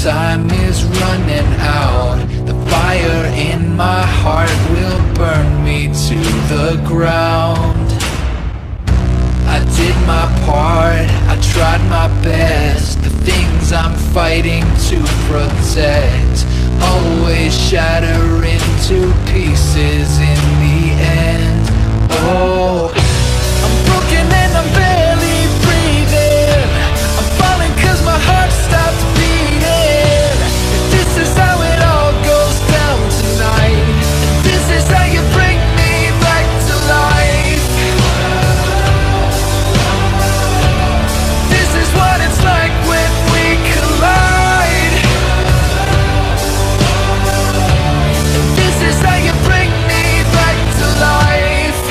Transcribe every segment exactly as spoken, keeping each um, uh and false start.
time is running out. The fire in my heart will burn me to the ground. I did my part, I tried my best. The things I'm fighting to protect always shatter into pieces in the end. Oh, I'm broken and I'm barely breathing. I'm falling cause my heart stopped beating. This is how it all goes down tonight. This is how you bring me back to life. This is what it's like when we collide. This is how you bring me back to life.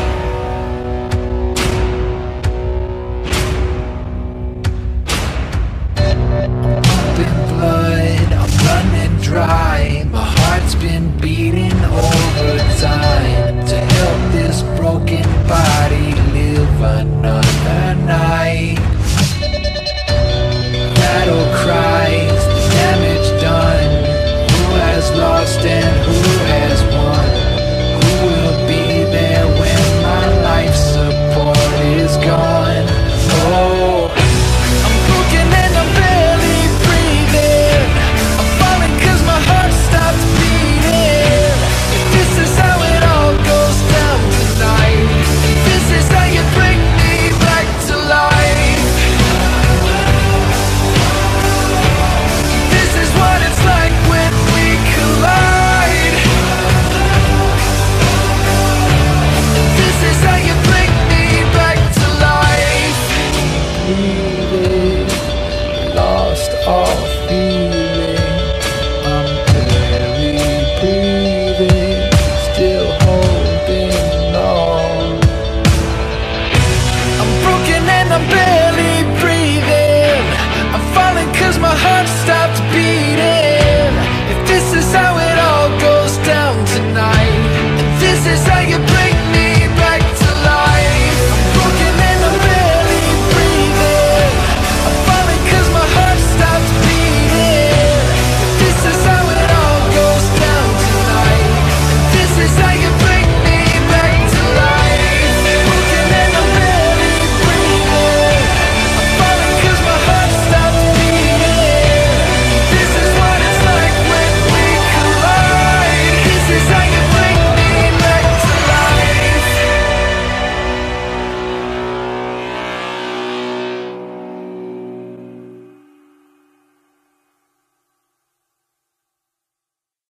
Pumping blood, I'm running dry. My heart's been beating overtime to help this broken body live another night. Battle cries, the damage done. Who has lost and who has won? Who will be there when my life support is gone? Oh, I'm broken and I'm barely breathing. I'm falling cause my heart stopped beating. This is how it all goes down tonight. This is how you bring me back to life. This is what it's like when we collide. This is how you bring me back to life.